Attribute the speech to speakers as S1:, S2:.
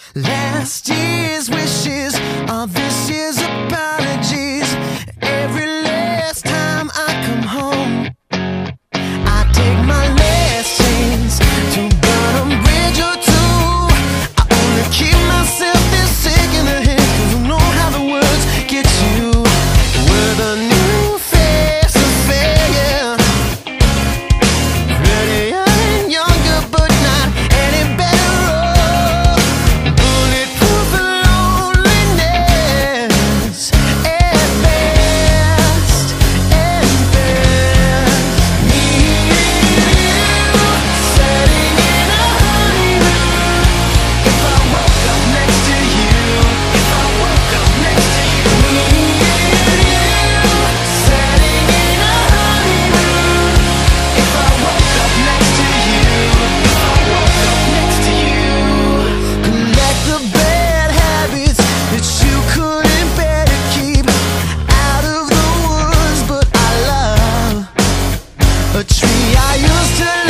S1: Last year's wishes are this year's apologies. Every last time I come home, I take my last chance to burn a bridge or two. I only keep myself this sick in the head, 'cause I know how the words get you. We're the new face affair, yeah. Prettier and younger, but not any better off. Bulletproof loneliness at best, at best. Me and you sitting in a honeymoon. If I woke up next to you, if I woke up next to you. Me and you sitting in a honeymoon. If I woke up next to you, if I woke up next to you. Collect the bad habits that you couldn't bear to keep out of the woods, but I love a tree I used to